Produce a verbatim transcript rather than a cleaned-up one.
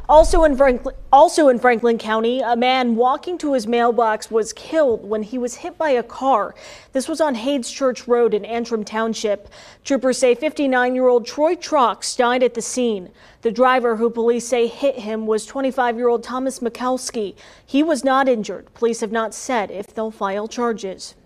Also in Franklin, also in Franklin County, a man walking to his mailbox was killed when he was hit by a car. This was on Hayes Church Road in Antrim Township. Troopers say fifty-nine-year-old Troy Trox died at the scene. The driver, who police say hit him, was twenty-five-year-old Thomas Mikowski. He was not injured. Police have not said if they'll file charges.